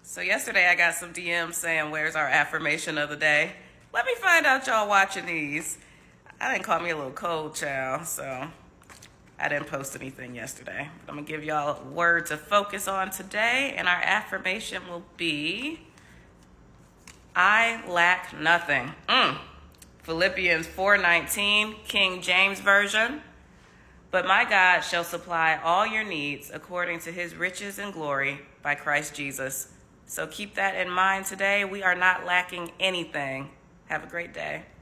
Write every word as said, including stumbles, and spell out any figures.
So yesterday I got some D Ms saying, where's our affirmation of the day? Let me find out y'all watching these. I didn't call me a little cold child, so I didn't post anything yesterday. But I'm gonna give y'all a word to focus on today, and our affirmation will be, I lack nothing. Mm. Philippians four nineteen, King James Version. But my God shall supply all your needs according to his riches and glory by Christ Jesus. So keep that in mind today. We are not lacking anything. Have a great day.